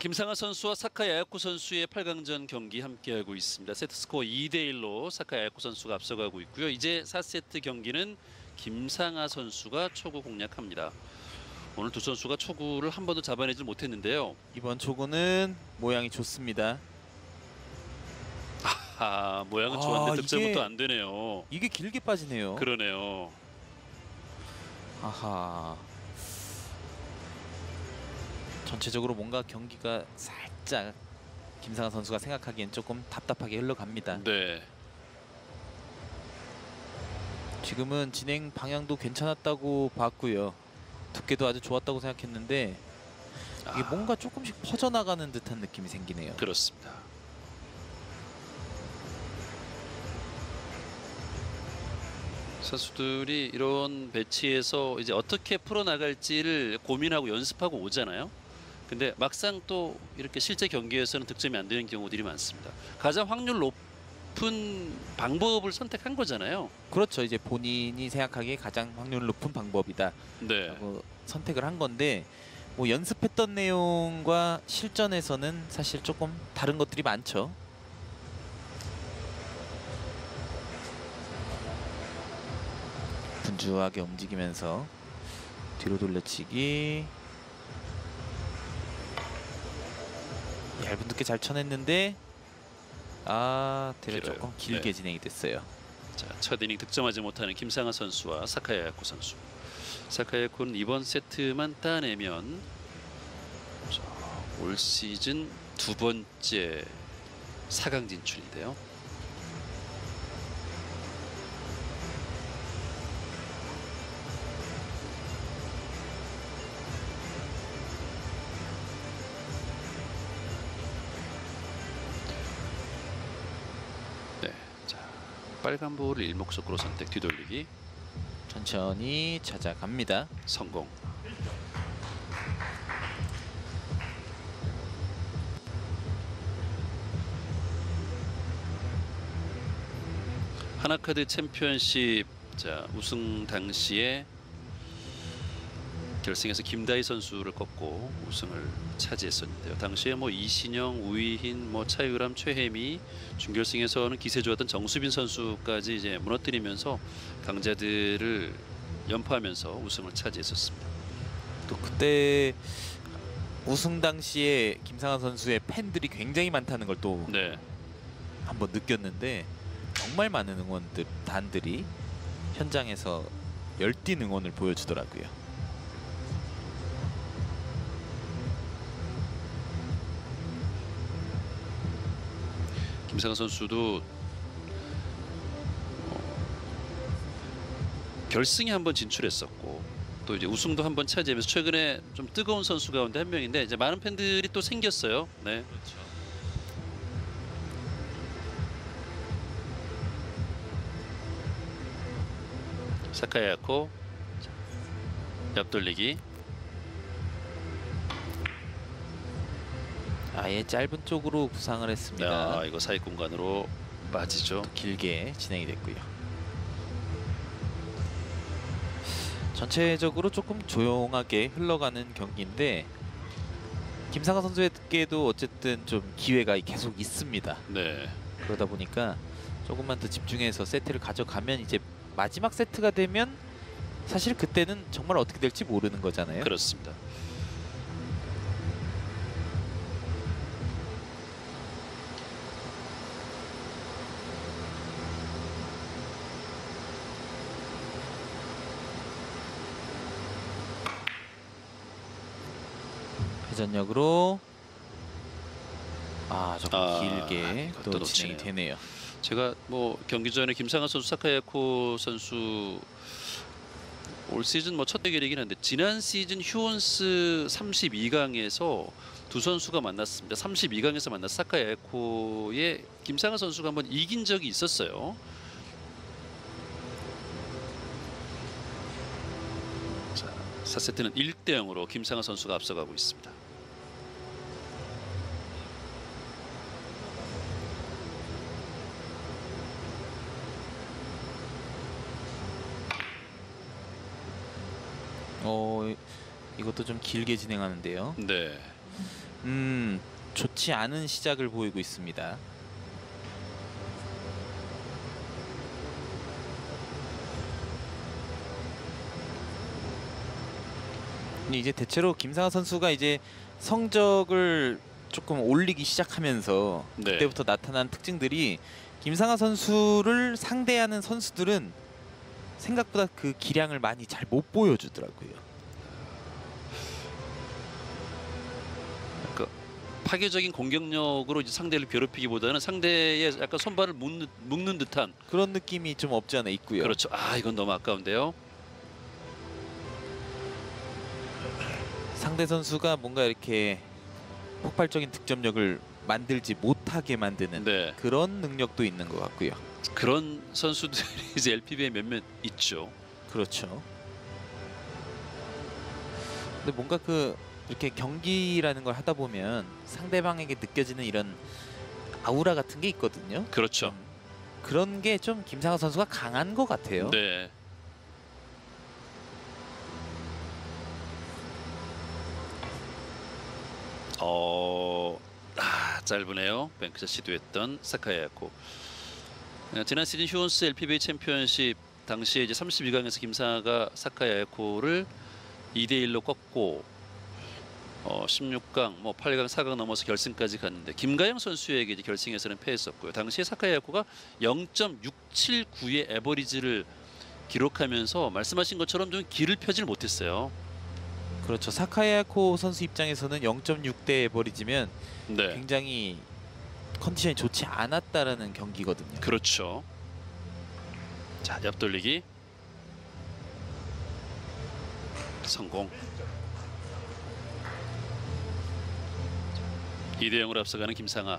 김상하 선수와 사카이 아야코 선수의 8강전 경기 함께하고 있습니다. 세트스코어 2대1로 사카이 아야코 선수가 앞서가고 있고요. 이제 4세트 경기는 김상하 선수가 초구 공략합니다. 오늘 두 선수가 초구를 한 번도 잡아내질 못했는데요. 이번 초구는 모양이 좋습니다. 모양은 좋았는데 득점은 이게- 또 안 되네요. 이게 길게 빠지네요. 그러네요. 아하. 전체적으로 뭔가 경기가 살짝 김상하 선수가 생각하기엔 조금 답답하게 흘러갑니다. 네. 지금은 진행 방향도 괜찮았다고 봤고요. 두께도 아주 좋았다고 생각했는데 이게 뭔가 조금씩 퍼져나가는 듯한 느낌이 생기네요. 그렇습니다. 선수들이 이런 배치에서 이제 어떻게 풀어나갈지를 고민하고 연습하고 오잖아요. 근데 막상 또 이렇게 실제 경기에서는 득점이 안 되는 경우들이 많습니다. 가장 확률 높은 방법을 선택한 거잖아요. 그렇죠. 이제 본인이 생각하기에 가장 확률 높은 방법이다 네. 라고 선택을 한 건데 뭐 연습했던 내용과 실전에서는 사실 조금 다른 것들이 많죠. 분주하게 움직이면서 뒤로 돌려치기. 얇은 두께 잘 쳐냈는데 대략 길어요. 조금 길게 네. 진행이 됐어요. 자, 첫 이닝 득점하지 못하는 김상하 선수와 사카이 아야코 선수. 사카이 아야코는 이번 세트만 따내면 자, 올 시즌 두 번째 4강 진출인데요. 네, 자, 빨간 볼을 일목적으로 선택, 뒤돌리기 천천히 찾아갑니다. 성공. 하나카드 챔피언십 자, 우승 당시에 결승에서 김다희 선수를 꺾고 우승을 차지했었는데요. 당시에 뭐 이신영, 우이힌, 뭐 차유람, 최혜미, 준결승에서는 기세 좋았던 정수빈 선수까지 이제 무너뜨리면서 강자들을 연파하면서 우승을 차지했었습니다. 또 그때 우승 당시에 김상하 선수의 팬들이 굉장히 많다는 걸 또 네, 한번 느꼈는데 정말 많은 단들이 현장에서 열띤 응원을 보여주더라고요. 김상하 선수도 결승에 한번 진출했었고 또 이제 우승도 한번 차지하면서 최근에 좀 뜨거운 선수 가운데 한 명인데 이제 많은 팬들이 또 생겼어요. 네. 그렇죠. 사카이 아야코 옆돌리기. 아예 짧은 쪽으로 구상을 했습니다. 이거 사익 공간으로 빠지죠. 길게 진행이 됐고요. 전체적으로 조금 조용하게 흘러가는 경기인데 김상하 선수에게도 어쨌든 좀 기회가 계속 있습니다. 네. 그러다 보니까 조금만 더 집중해서 세트를 가져가면 이제 마지막 세트가 되면 사실 그때는 정말 어떻게 될지 모르는 거잖아요. 그렇습니다. 회전력으로 조금 길게 이것도 또 놓치네요. 진행이 되네요. 제가 뭐 경기 전에 김상하 선수, 사카이 아야코 선수 올 시즌 뭐 첫 대결이긴 한데 지난 시즌 휴원스 32강에서 두 선수가 만났습니다. 32강에서 만난 사카이 아야코의 김상하 선수가 한번 이긴 적이 있었어요. 자, 4세트는 1대0으로 김상하 선수가 앞서가고 있습니다. 이것도 좀 길게 진행하는데요. 네. 좋지 않은 시작을 보이고 있습니다. 이제 대체로 김상하 선수가 이제 성적을 조금 올리기 시작하면서 네. 그때부터 나타난 특징들이 김상하 선수를 상대하는 선수들은 생각보다 그 기량을 많이 잘 못 보여주더라고요. 그러니까 파괴적인 공격력으로 이제 상대를 괴롭히기보다는 상대의 약간 손발을 묶는 듯한 그런 느낌이 좀 없지 않아 있고요. 그렇죠. 아, 이건 너무 아까운데요. 상대 선수가 뭔가 이렇게 폭발적인 득점력을 만들지 못하게 만드는 네. 그런 능력도 있는 것 같고요. 그런 선수들이 이제 LPB에 몇몇 있죠. 그렇죠. 근데 뭔가 그 이렇게 경기라는 걸 하다 보면 상대방에게 느껴지는 이런 아우라 같은 게 있거든요. 그렇죠. 그런 게 좀 김상하 선수가 강한 것 같아요. 네. 짧으네요. 뱅크샷 시도했던 사카야코. 지난 시즌 휴원스 LPBA 챔피언십 당시에 이제 32강에서 김상하가 사카야코를 2대1로 꺾고 16강, 8강, 4강 넘어서 결승까지 갔는데 김가영 선수에게 이제 결승에서는 패했었고요. 당시에 사카야코가 0.679의 에버리지를 기록하면서 말씀하신 것처럼 좀 길을 펴질 못했어요. 그렇죠. 사카야코 선수 입장에서는 0.6대 에버리지면 네. 굉장히 컨디션이 좋지 않았다라는 경기거든요. 그렇죠. 자, 옆돌리기 성공. 2대0으로 앞서가는 김상하.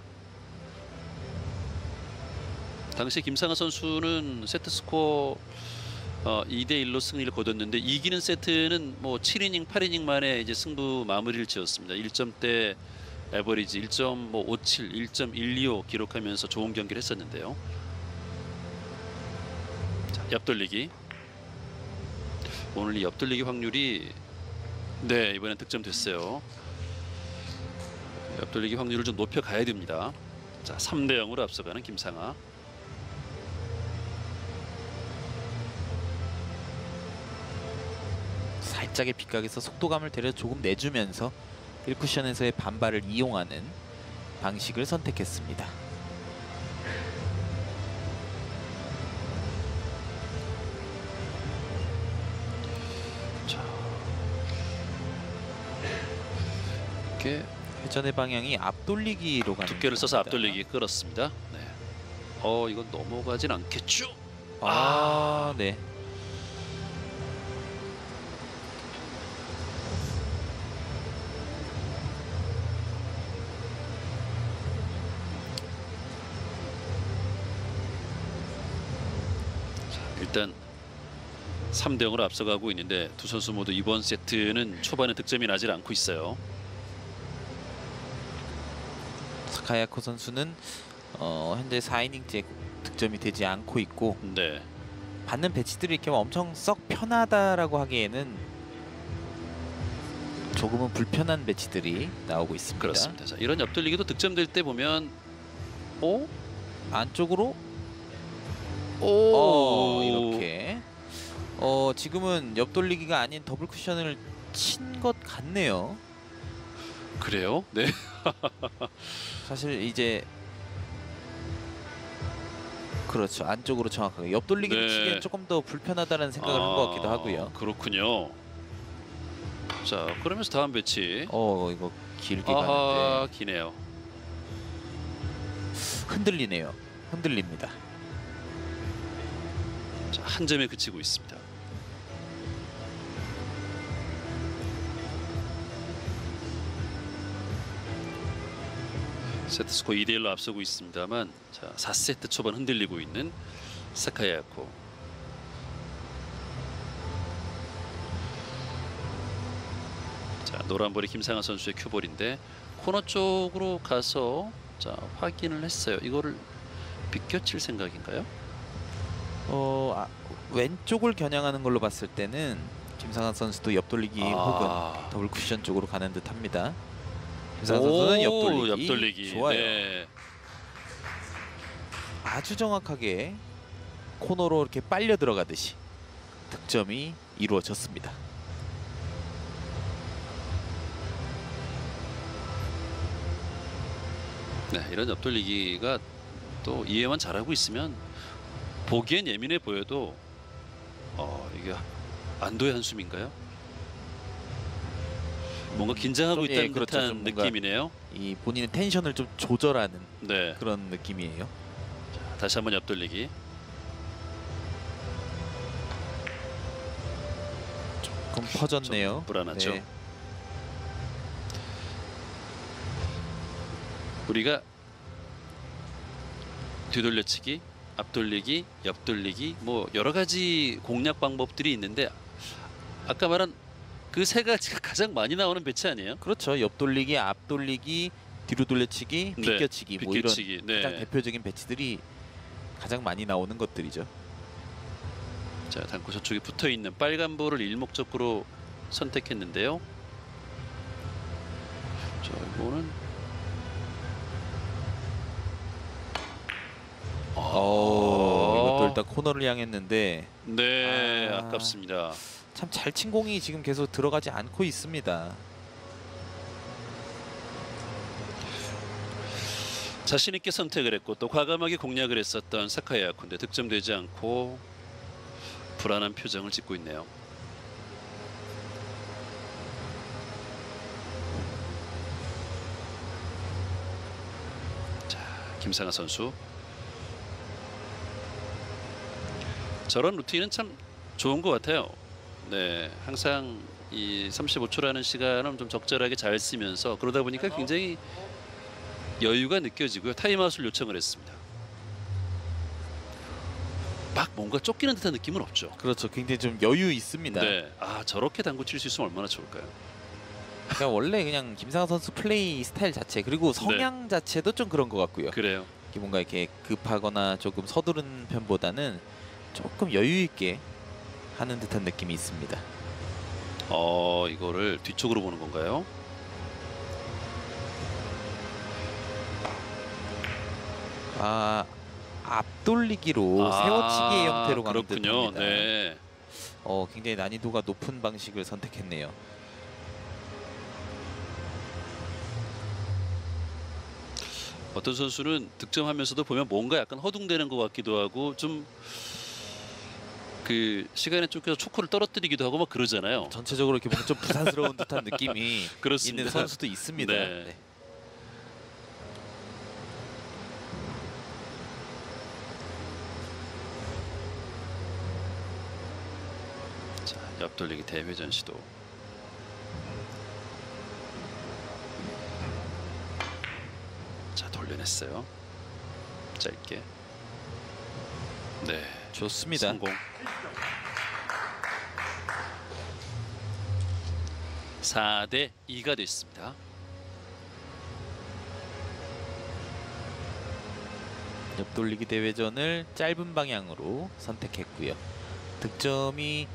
당시 김상하 선수는 세트 스코어 2대1로 승리를 거뒀는데 이기는 세트는 뭐 7이닝, 8이닝 만에 이제 승부 마무리를 지었습니다. 1점대 에버리지 1.57, 1.125 기록하면서 좋은 경기를 했었는데요. 자, 옆돌리기. 오늘 이 옆돌리기 확률이 네, 이번엔 득점됐어요. 옆돌리기 확률을 좀 높여가야 됩니다. 자, 3대0으로 앞서가는 김상하. 살짝의 빗각에서 속도감을 데려 조금 내주면서 1쿠션에서의 반발을 이용하는 방식을 선택했습니다. 자, 이렇게 회전의 방향이 앞돌리기로 가는 두께를 써서 겁니다. 앞돌리기 끌었습니다. 네. 이건 넘어가진 않겠죠? 네. 일단 3대0으로 앞서가고 있는데 두 선수 모두 이번 세트는 초반에 득점이 나질 않고 있어요. 사카야코 선수는 현재 4이닝째 득점이 되지 않고 있고 네. 받는 배치들이 이렇게 엄청 썩 편하다라고 하기에는 조금은 불편한 배치들이 나오고 있습니다. 그렇습니다. 자, 이런 옆돌리기도 득점될 때 보면 안쪽으로 이렇게 지금은 옆돌리기가 아닌 더블 쿠션을 친 것 같네요. 그래요? 네. 사실 이제 그렇죠. 안쪽으로 정확하게 옆돌리기를 네. 치기엔 조금 더 불편하다는 생각을 한 것 같기도 하고요. 그렇군요. 자, 그러면서 다음 배치. 이거 길게 아하, 가는데 기네요. 흔들리네요. 흔들립니다. 자, 한 점에 그치고 있습니다. 세트 스코어 2대1로 앞서고 있습니다만 자, 4세트 초반 흔들리고 있는 사카야코. 자, 노란볼이 김상하 선수의 큐볼인데 코너 쪽으로 가서 자, 확인을 했어요. 이거를 비껴칠 생각인가요? 왼쪽을 겨냥하는 걸로 봤을 때는 김상하 선수도 옆돌리기 혹은 더블 쿠션 쪽으로 가는 듯합니다. 김상현 선수는 오, 옆돌리기. 옆돌리기. 좋아요. 네. 아주 정확하게 코너로 이렇게 빨려 들어가듯이 득점이 이루어졌습니다. 네, 이런 옆돌리기가 또 이해만 잘하고 있으면 보기엔 예민해 보여도 이게 안도의 한숨인가요? 뭔가 긴장하고 좀, 예, 있다는 그렇죠. 듯한 좀 뭔가 느낌이네요. 이 본인의 텐션을 좀 조절하는 네, 그런 느낌이에요. 다시 한번 옆돌리기. 조금 퍼졌네요. 좀 불안하죠. 네. 우리가 뒤돌려치기, 앞돌리기, 옆돌리기 뭐 여러 가지 공략 방법들이 있는데 아까 말한 그 세 가지가 가장 많이 나오는 배치 아니에요? 그렇죠. 옆돌리기, 앞돌리기, 뒤로 돌려치기, 네, 비껴치기 뭐 이런 비껴치기. 네. 가장 대표적인 배치들이 가장 많이 나오는 것들이죠. 자, 단코 저쪽에 붙어 있는 빨간 볼을 일목적으로 선택했는데요. 자, 이거는 이것도 일단 코너를 향했는데 네, 아깝습니다. 참 잘 친 공이 지금 계속 들어가지 않고 있습니다. 자신 있게 선택을 했고 또 과감하게 공략을 했었던 사카이 야콘데 득점되지 않고 불안한 표정을 짓고 있네요. 자, 김상아 선수. 저런 루틴은 참 좋은 것 같아요. 네, 항상 이 35초라는 시간은 좀 적절하게 잘 쓰면서 그러다 보니까 굉장히 여유가 느껴지고요. 타임아웃을 요청을 했습니다. 막 뭔가 쫓기는 듯한 느낌은 없죠. 그렇죠. 굉장히 좀 여유 있습니다. 네, 저렇게 당구 칠 수 있으면 얼마나 좋을까요? 그러니까 원래 그냥 김상현 선수 플레이 스타일 자체 그리고 성향 자체도 좀 그런 것 같고요. 그래요. 이게 뭔가 이렇게 급하거나 조금 서두른 편보다는 조금 여유 있게 하는 듯한 느낌이 있습니다. 이거를 뒤쪽으로 보는 건가요? 앞돌리기로 세워치기의 형태로 가는 그렇군요. 듯합니다. 네. 굉장히 난이도가 높은 방식을 선택했네요. 어떤 선수는 득점하면서도 보면 뭔가 약간 허둥대는 것 같기도 하고 좀 그 시간에 쫓겨서 초코를 떨어뜨리기도 하고 막 그러잖아요. 전체적으로 이렇게 뭔가 좀 부산스러운 듯한 느낌이 그렇습니다. 있는 선수도 있습니다. 네. 네. 자, 옆돌리기 대회전 시도. 자, 돌려냈어요. 짧게. 네, 좋습니다. 성공. 4대 2가 됐습니다. 옆돌리기 대회전을 짧은 방향으로 선택했고요. 득점이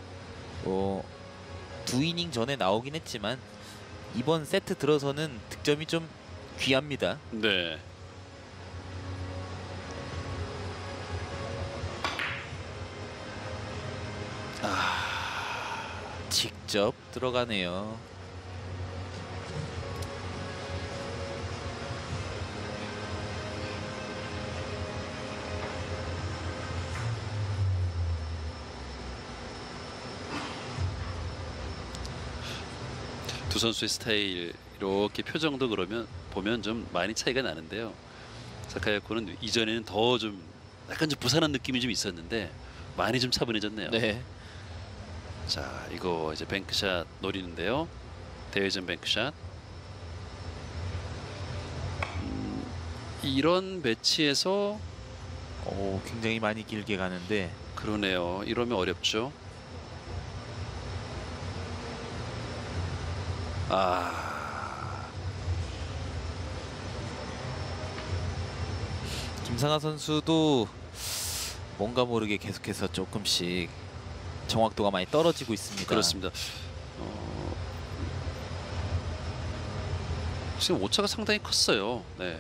2이닝 전에 나오긴 했지만 이번 세트 들어서는 득점이 좀 귀합니다. 네. 직접 들어가네요. 두 선수의 스타일 이렇게 표정도 그러면 보면 좀 많이 차이가 나는데요. 사카야코는 이전에는 더 좀 약간 좀 부산한 느낌이 좀 있었는데 많이 좀 차분해졌네요. 네. 자, 이거 이제 뱅크샷 노리는데요. 대회전 뱅크샷. 이런 배치에서 굉장히 많이 길게 가는데 그러네요. 이러면 어렵죠. 김상하 선수도 뭔가 모르게 계속해서 조금씩 정확도가 많이 떨어지고 있습니다. 그렇습니다. 지금 오차가 상당히 컸어요. 네.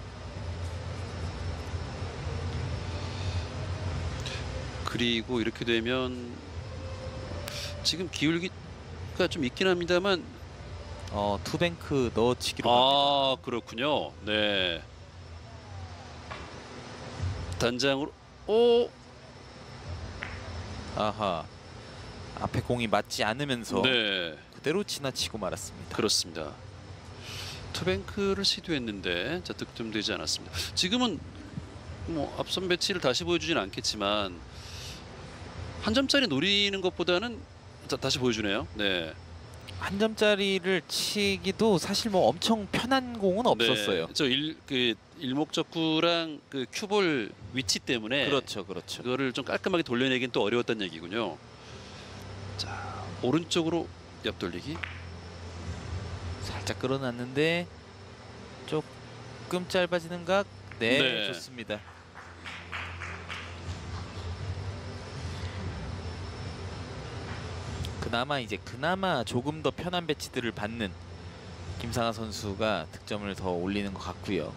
그리고 이렇게 되면 지금 기울기가 좀 있긴 합니다만 투뱅크 넣어치기로 아 갑니다. 그렇군요. 네. 단장으로 오 아하. 앞에 공이 맞지 않으면서 네. 그대로 지나치고 말았습니다. 그렇습니다. 투뱅크를 시도했는데 자 득점되지 않았습니다. 지금은 뭐 앞선 배치를 다시 보여주진 않겠지만 한 점짜리 노리는 것보다는 자, 다시 보여주네요. 네. 한 점짜리를 치기도 사실 뭐 엄청 편한 공은 없었어요. 네. 그 일목적구랑 그 큐볼 위치 때문에 그렇죠, 그렇죠. 그거를 좀 깔끔하게 돌려내긴 또 어려웠다는 얘기군요. 자 오른쪽으로 옆돌리기. 살짝 끌어놨는데 조금 짧아지는 각. 네, 네. 좋습니다. 그나마 조금 더 편한 배치들을 받는 김상하 선수가 득점을 더 올리는 것 같고요.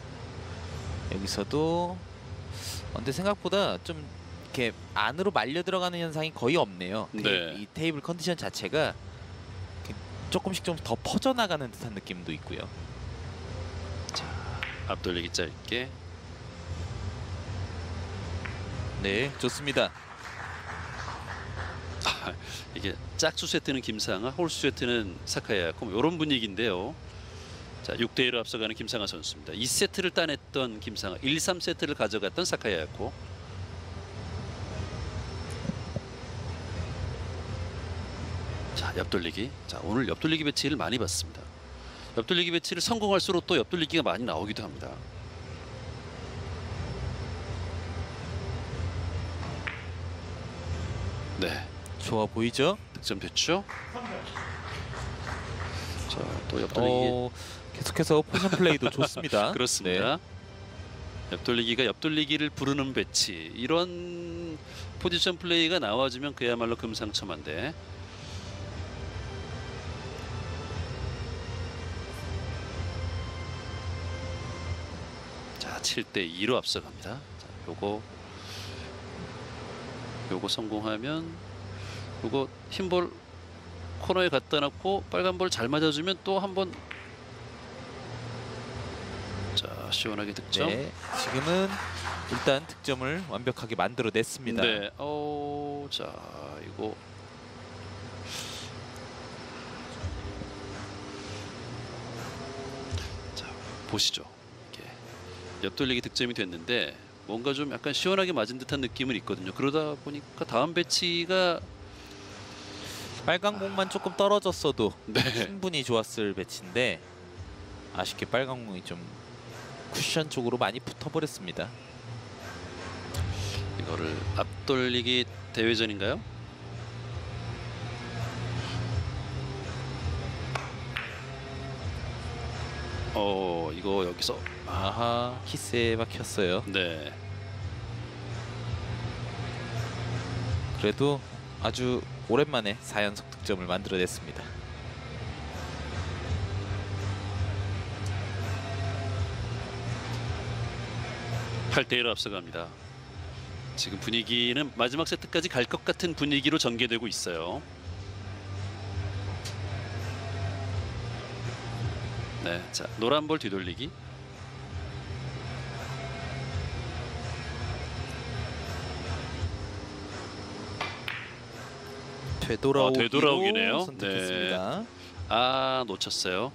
여기서도 근데 생각보다 좀 이렇게 안으로 말려 들어가는 현상이 거의 없네요. 네. 이 테이블 컨디션 자체가 조금씩 좀 더 퍼져나가는 듯한 느낌도 있고요. 앞돌리기 짧게. 네, 좋습니다. 이게 짝수 세트는 김상하, 홀수 세트는 사카야코 이런 분위기인데요. 자 6대1로 앞서가는 김상하 선수입니다. 2세트를 따냈던 김상하, 1, 3세트를 가져갔던 사카야코. 자 옆돌리기. 자 오늘 옆돌리기 배치를 많이 봤습니다. 옆돌리기 배치를 성공할수록 또 옆돌리기가 많이 나오기도 합니다. 네. 좋아 보이죠? 득점 됐죠? 자, 또 옆돌리기. 계속해서 포지션 플레이도 좋습니다. 그렇습니다. 옆돌리기가 옆돌리기를 부르는 배치. 이런 포지션 플레이가 나와주면 그야말로 금상첨화인데. 자, 7대2로 앞서갑니다. 자, 요거 성공하면 요거 흰볼 코너에 갖다 놓고 빨간 볼 잘 맞아주면 또 한번 자 시원하게 득점. 네, 지금은 일단 득점을 완벽하게 만들어냈습니다. 네. 자 이거 자 보시죠. 이게 옆돌리기 득점이 됐는데 뭔가 좀 약간 시원하게 맞은 듯한 느낌은 있거든요. 그러다 보니까 다음 배치가 빨간 공만 조금 떨어졌어도 네. 충분히 좋았을 배치인데 아쉽게 빨간 공이 좀 쿠션 쪽으로 많이 붙어버렸습니다. 이거를 앞돌리기 대회전인가요? 이거 여기서 아하, 키스에 막혔어요. 네. 그래도 아주 오랜만에 4연속 득점을 만들어냈습니다. (8대 1로) 앞서갑니다. 지금 분위기는 마지막 세트까지 갈 것 같은 분위기로 전개되고 있어요. 네, 자 노란 볼 뒤돌리기. 되돌아오기네요. 선택했습니다. 네. 아 놓쳤어요.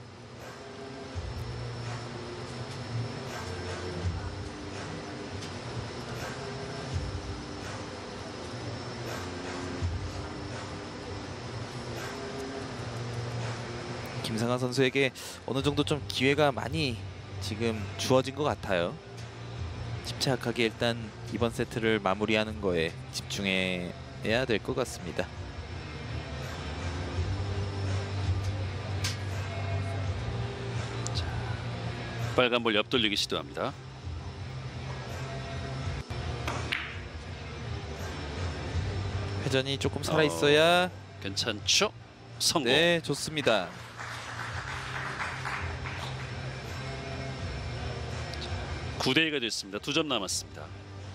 김상하 선수에게 어느 정도 좀 기회가 많이 지금 주어진 것 같아요. 침착하게 일단 이번 세트를 마무리하는 거에 집중해야 될 것 같습니다. 빨간 볼 옆돌리기 시도합니다. 회전이 조금 살아 있어야 괜찮죠? 성공. 네, 좋습니다. 9대 1가 됐습니다. 2점 남았습니다.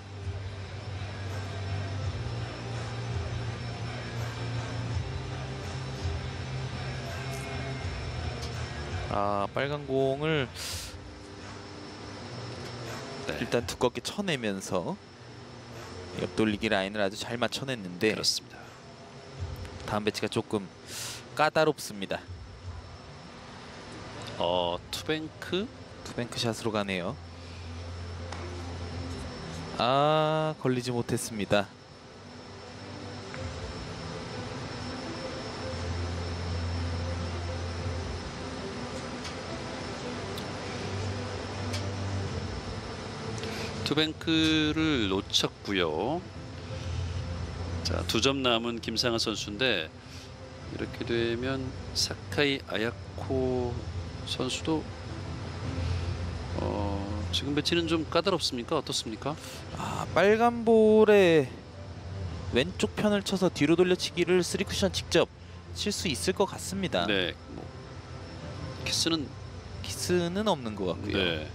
빨간 공을 네. 일단 두껍게 쳐내면서 옆돌리기 라인을 아주 잘 맞춰냈는데 그렇습니다. 다음 배치가 조금 까다롭습니다. 투뱅크 투뱅크 샷으로 가네요. 걸리지 못했습니다. 투뱅크를 놓쳤고요. 자, 2점 남은 김상한 선수인데 이렇게 되면 사카이 아야코 선수도 지금 배치는 좀 까다롭습니까? 어떻습니까? 빨간 볼에 왼쪽 편을 쳐서 뒤로 돌려치기를 3쿠션 직접 칠 수 있을 것 같습니다. 네, 키스는 없는 것 같고요. 네.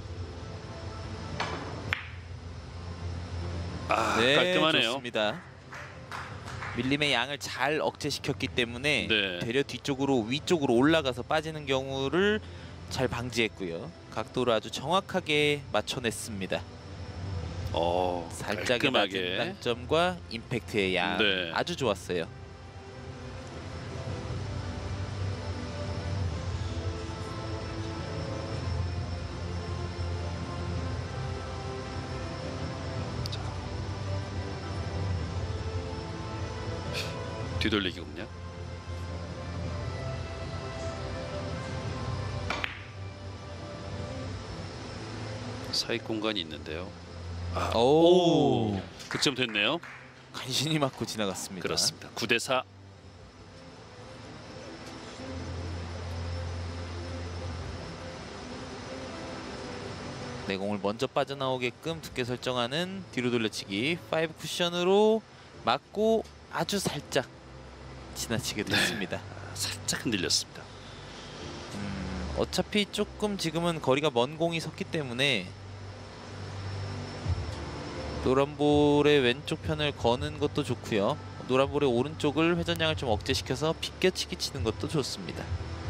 네, 깔끔하네요. 좋습니다. 밀림의 양을 잘 억제시켰기 때문에 네. 되려 뒤쪽으로 위쪽으로 올라가서 빠지는 경우를 잘 방지했고요. 각도를 아주 정확하게 맞춰냈습니다. 살짝의 깔끔하게. 낮은 단점과 임팩트의 양 네. 아주 좋았어요. 뒤돌리기 공략. 사익 공간이 있는데요. 오, 득점 됐네요. 간신히 맞고 지나갔습니다. 그렇습니다. 9대 4. 내공을 먼저 빠져나오게끔 두께 설정하는 뒤로 돌려치기 5 쿠션으로 맞고 아주 살짝 지나치게 됐습니다. 살짝 흔들렸습니다. 어차피 조금 지금은 거리가 먼 공이 섰기 때문에 노란볼의 왼쪽 편을 거는 것도 좋고요. 노란볼의 오른쪽을 회전량을 좀 억제시켜서 비껴치기 치는 것도 좋습니다.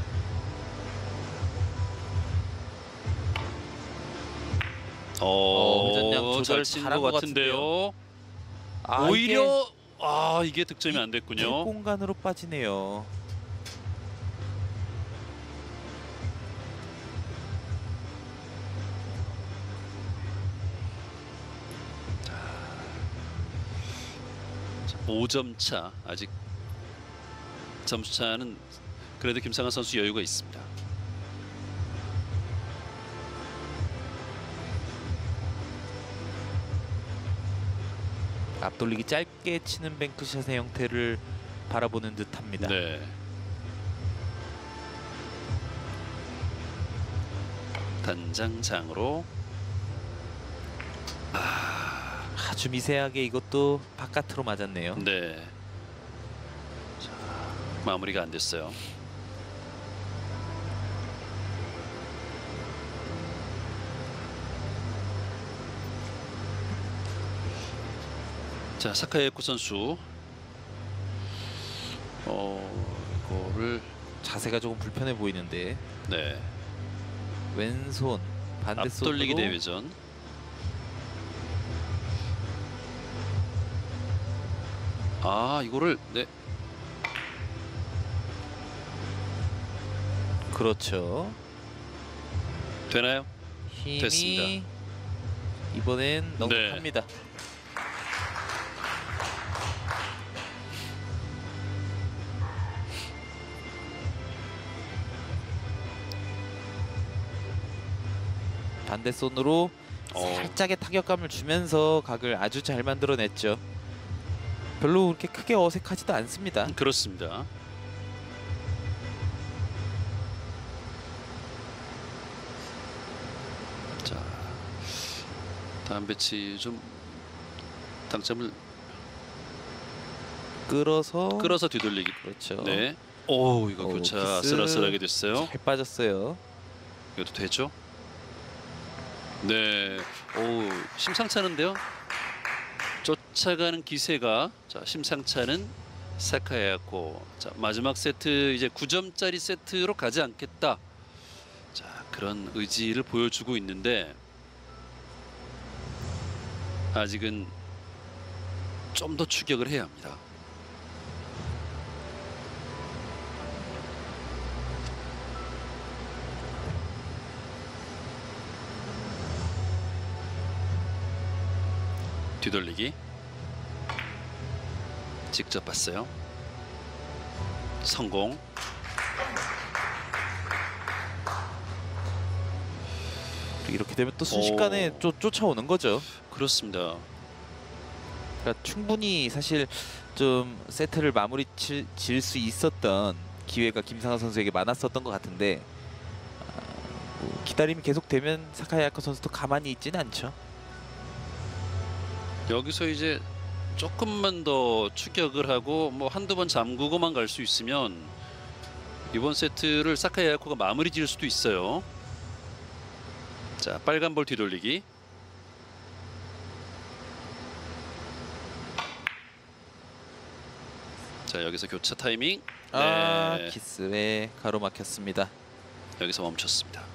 회전량 조절 잘친 잘한 것 것 같은데요. 아, 오히려 이게 득점이 안 이게 됐군요. 공간으로 빠지네요. 자, 5점 차. 아직 점수 차는 그래도 김상한 선수 여유가 있습니다. 앞돌리기 짧게 치는 뱅크샷의 형태를 바라보는 듯합니다. 네. 단장장으로 아주 미세하게 이것도 바깥으로 맞았네요. 네. 자, 마무리가 안 됐어요. 자, 사카야코 선수 이거를 자세가 조금 불편해 보이는데 네. 왼손 반대손으로 앞돌리기 대회전. 이거를 네. 그렇죠. 되나요? 힘이 됐습니다. 이번엔 넉넉합니다. 반대손으로 살짝의 타격감을 주면서 각을 아주 잘 만들어냈죠. 별로 그렇게 크게 어색하지도 않습니다. 그렇습니다. 자, 다음 배치 좀 당점을 끌어서 뒤돌리기. 그렇죠. 네. 오, 이거 교차 키스. 아슬아슬하게 됐어요. 잘 빠졌어요. 이것도 되죠? 네. 오, 심상치 않은데요. 쫓아가는 기세가 자 심상치 않은 사카야코. 자 마지막 세트 이제 9점짜리 세트로 가지 않겠다. 자 그런 의지를 보여주고 있는데 아직은 좀 더 추격을 해야 합니다. 뒤돌리기 직접 봤어요. 성공. 이렇게 되면 또 순식간에 오. 쫓아오는 거죠. 그렇습니다. 그러니까 충분히 사실 좀 세트를 마무리 질 수 있었던 기회가 김상아 선수에게 많았었던 것 같은데 뭐 기다림이 계속되면 사카야코 선수도 가만히 있지는 않죠. 여기서 이제 조금만 더 추격을 하고 뭐 한두 번 잠그고만 갈 수 있으면 이번 세트를 사카야코가 마무리 지을 수도 있어요. 자 빨간 볼 뒤돌리기. 자 여기서 교차 타이밍. 네. 키스에 가로막혔습니다. 여기서 멈췄습니다.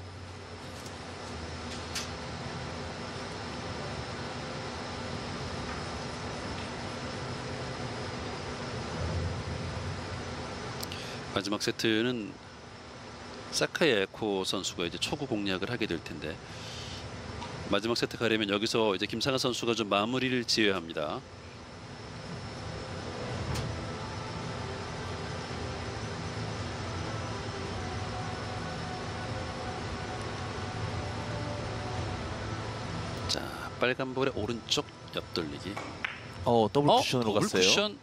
마지막 세트는 사카야코 선수가 이제 초구 공략을 하게 될 텐데 마지막 세트 가려면 여기서 이제 김상아 선수가 좀 마무리를 지어야 합니다. 자 빨간 볼의 오른쪽 옆돌리기. 더블 쿠션으로 더블 갔어요. 쿠션.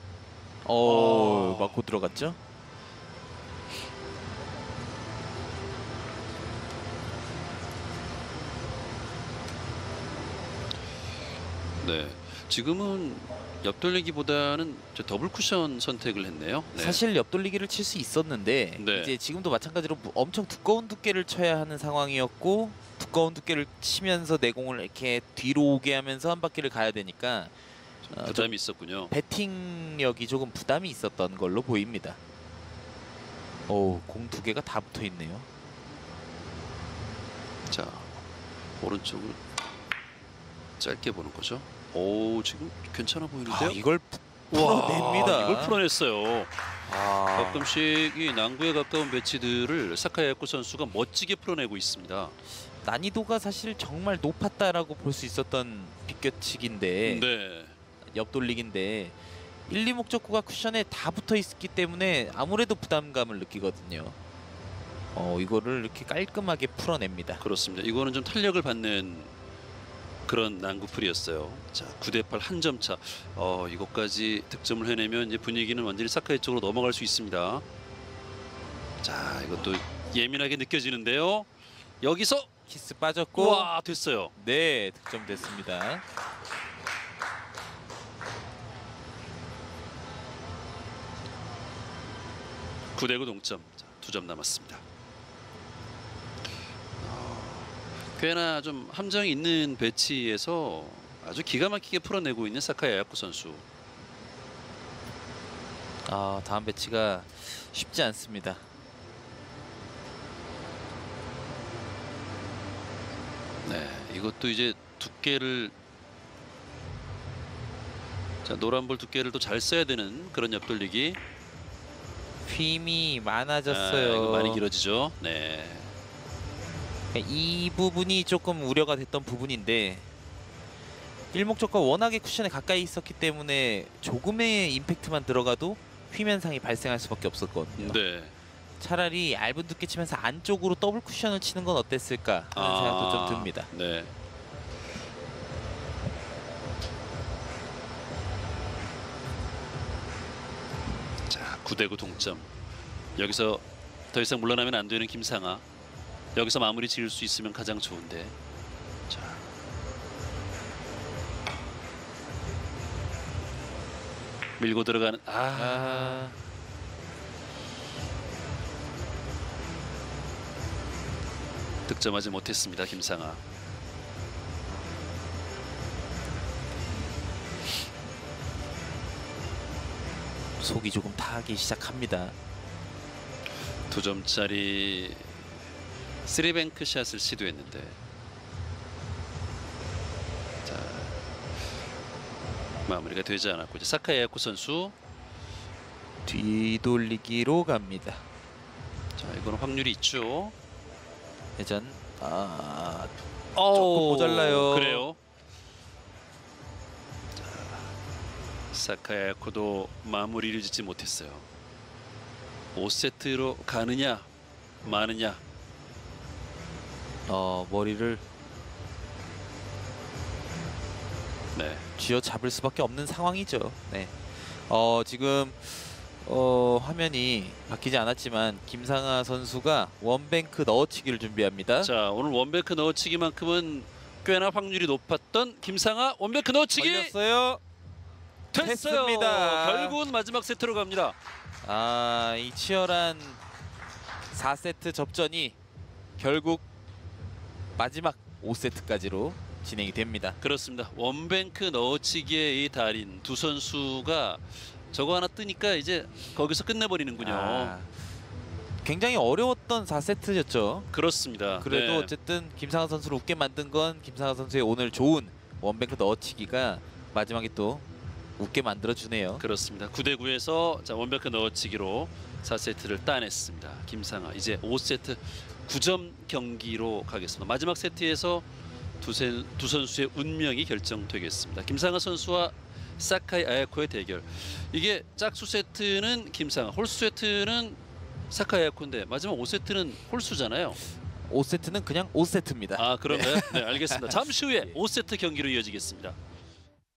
맞고 들어갔죠. 네, 지금은 옆돌리기보다는 저 더블 쿠션 선택을 했네요. 네. 사실 옆돌리기를 칠 수 있었는데 네. 이제 지금도 마찬가지로 엄청 두꺼운 두께를 쳐야 하는 상황이었고 두꺼운 두께를 치면서 내공을 이렇게 뒤로 오게 하면서 한 바퀴를 가야 되니까 부담이 있었군요. 배팅력이 조금 부담이 있었던 걸로 보입니다. 공 두 개가 다 붙어 있네요. 자 오른쪽을 짧게 보는 거죠. 오 지금 괜찮아 보이는데요. 이걸 와, 풀어냅니다. 이걸 풀어냈어요. 가끔씩 이 난구에 가까운 배치들을 사카야코 선수가 멋지게 풀어내고 있습니다. 난이도가 사실 정말 높았다라고 볼 수 있었던 빗겨치기인데 네. 옆돌리기인데 1, 2 목적구가 쿠션에 다 붙어 있기 때문에 아무래도 부담감을 느끼거든요. 이거를 이렇게 깔끔하게 풀어냅니다. 그렇습니다. 이거는 좀 탄력을 받는 그런 난구풀이었어요. 자, 9대8 한 점 차. 이것까지 득점을 해내면 이제 분위기는 완전히 사카이 쪽으로 넘어갈 수 있습니다. 자, 이것도 예민하게 느껴지는데요. 여기서 키스 빠졌고 와, 됐어요. 네, 득점됐습니다. 구 대 9 동점. 자, 2점 남았습니다. 꽤나 좀 함정이 있는 배치에서 아주 기가 막히게 풀어내고 있는 사카야코 선수. 다음 배치가 쉽지 않습니다. 네, 이것도 이제 두께를 자 노란볼 두께를 또 잘 써야 되는 그런 옆돌리기. 휨이 많아졌어요. 이거 많이 길어지죠. 네. 이 부분이 조금 우려가 됐던 부분인데 일목적과 워낙에 쿠션에 가까이 있었기 때문에 조금의 임팩트만 들어가도 휨 현상이 발생할 수밖에 없었거든요. 네. 차라리 얇은 두께 치면서 안쪽으로 더블 쿠션을 치는 건 어땠을까 하는 생각도 좀 듭니다. 네. 자, 9대 9 동점. 여기서 더 이상 물러나면 안 되는 김상아. 여기서 마무리 지을 수 있으면 가장 좋은데. 자. 밀고 들어가는 득점하지 못했습니다. 김상아. 속이 조금 타기 시작합니다. 2점짜리 3뱅크 샷을 시도했는데 자, 마무리가 되지 않았고 이제 사카이 아야코 선수 뒤돌리기로 갑니다. 자 이거는 확률이 있죠. 회전 조금 모자라요. 그래요. 자, 사카이 아야코도 마무리를 짓지 못했어요. 5세트로 가느냐 마느냐. 머리를 네. 쥐어 잡을 수밖에 없는 상황이죠. 네. 지금 화면이 바뀌지 않았지만 김상하 선수가 원뱅크 넣어치기를 준비합니다. 자 오늘 원뱅크 넣어치기만큼은 꽤나 확률이 높았던 김상하 원뱅크 넣어치기 걸렸어요. 됐어요. 됐습니다. 결국은 마지막 세트로 갑니다. 이 치열한 4세트 접전이 결국 마지막 5세트까지로 진행이 됩니다. 그렇습니다. 원뱅크 넣어치기의 이 달인 두 선수가 저거 하나 뜨니까 이제 거기서 끝내버리는군요. 굉장히 어려웠던 4세트였죠. 그렇습니다. 그래도 네. 어쨌든 김상하 선수를 웃게 만든 건 김상하 선수의 오늘 좋은 원뱅크 넣어치기가 마지막에 또 웃게 만들어주네요. 그렇습니다. 9대9에서 자 원뱅크 넣어치기로 4세트를 따냈습니다. 김상하 이제 5세트 9점 경기로 가겠습니다. 마지막 세트에서 두 선수의 운명이 결정되겠습니다. 김상하 선수와 사카이 아야코의 대결. 이게 짝수 세트는 김상하, 홀수 세트는 사카이 아야코인데 마지막 5세트는 홀수잖아요. 5세트는 그냥 5세트입니다. 아 그런가요? 네, 알겠습니다. 잠시 후에 5세트 경기로 이어지겠습니다.